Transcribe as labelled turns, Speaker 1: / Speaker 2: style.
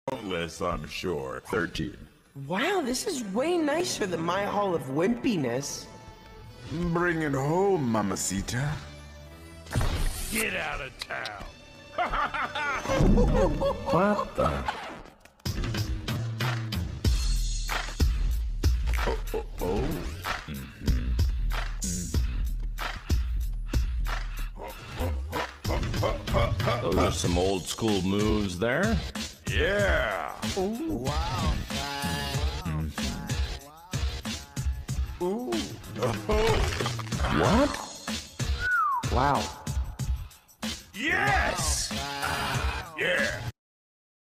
Speaker 1: countless, I'm sure. 13.
Speaker 2: Wow, this is way nicer than my hall of wimpiness.
Speaker 1: Bring it home, mamacita.
Speaker 3: Get out of town.
Speaker 4: What the?
Speaker 1: Oh.
Speaker 4: Those are some old school moves there.
Speaker 1: Yeah.
Speaker 2: Ooh. Wow. Ooh.
Speaker 4: What?
Speaker 2: Wow.
Speaker 1: Yes. Yeah.